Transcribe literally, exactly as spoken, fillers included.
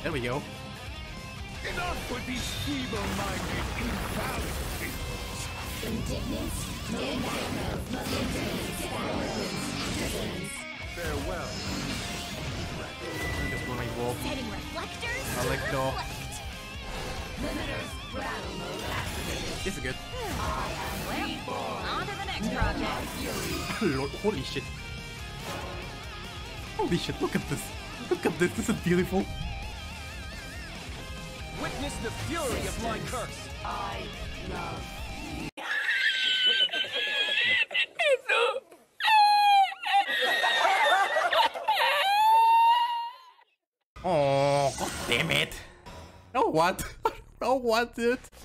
There we go. Enough with these feeble-minded, invalid things. Indignant, Farewell. Just want to evolve. setting reflectors. I like go. Limiters, battle mode activated. This is good. Well, on to the next project. Lord, holy shit. Holy shit, look at this. Look at this, this is beautiful. Witness the fury of my curse. I love. Oh, god damn it. Oh, what? Oh, what, dude?